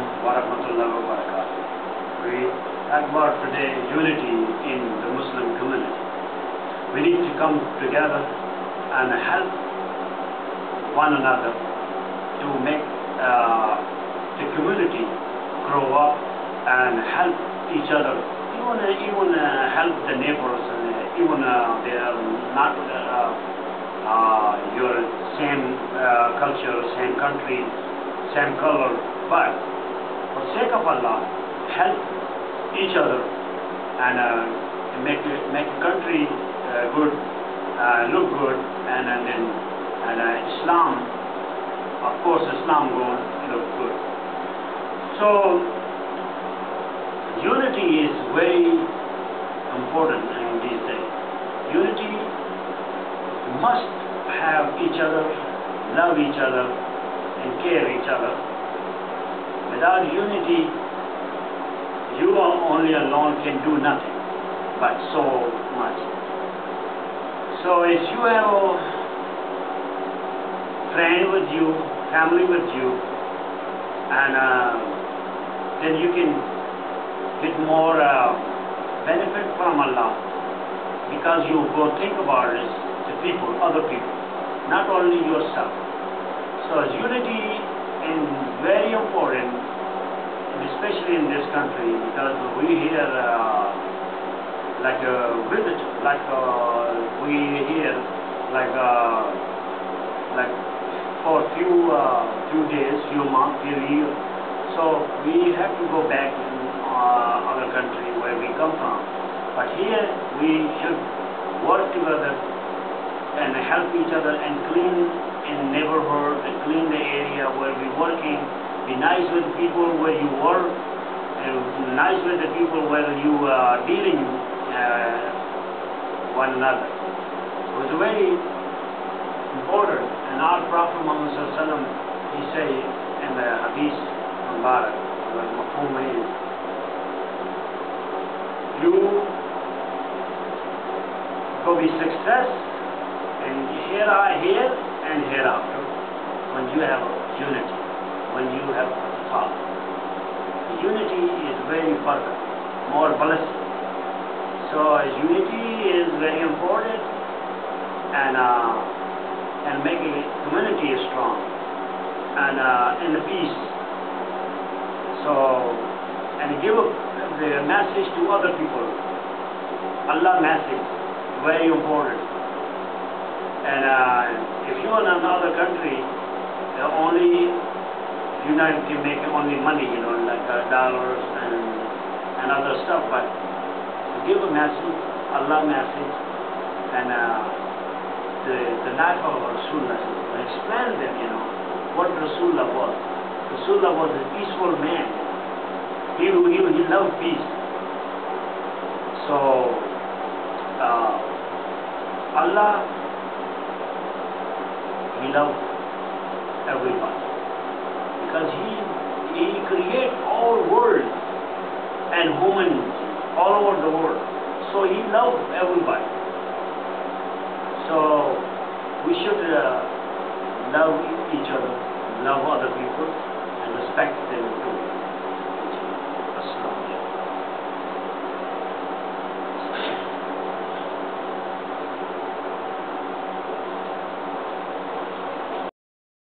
wa rahmatullahi wa barakatuh. We talk about today unity in the Muslim community. We need to come together and help one another to make the community grow up and help each other. Even help the neighbors, and even they are not your same culture, same country, same color, but for sake of Allah, help each other and make the country good, look good, and Islam, of course, Islam will look good. So unity is very important in these days. Unity must have each other, love each other, and care each other. Without unity, you only alone can do nothing but so much. So if you have a friend with you, family with you, and then you can get more benefit from Allah, because you go think about it, the people, other people, not only yourself. So unity is very important, especially in this country, because we hear like a visit, like we hear like for few days, few months, few years. So we have to go back in other country where we come from. But here we should work together and help each other and clean in neighborhood, and clean the area where we're working. Be nice with people where you work, and nice with the people where you are dealing one another. It was very important. And our Prophet Muhammad Sallallahu Alaihi Wasallam, he say in the Hadith Mubarak, where Mafhum is, you will be success in here and hereafter when you have unity, when you have thought. Unity is very important, more blessed. So unity is very important, and make a community strong and in the peace. So and give the message to other people. Allah message, very important. And if you are in another country, only United can make only money, like dollars and other stuff. But give a message, Allah message, and the life of Rasulullah, explain them, what Rasulullah was. Rasulullah was a peaceful man. He loved peace. So Allah, He loved everybody, because He created all world and humans all over the world. So He loved everybody. So we should love each other, love other people, and respect them too.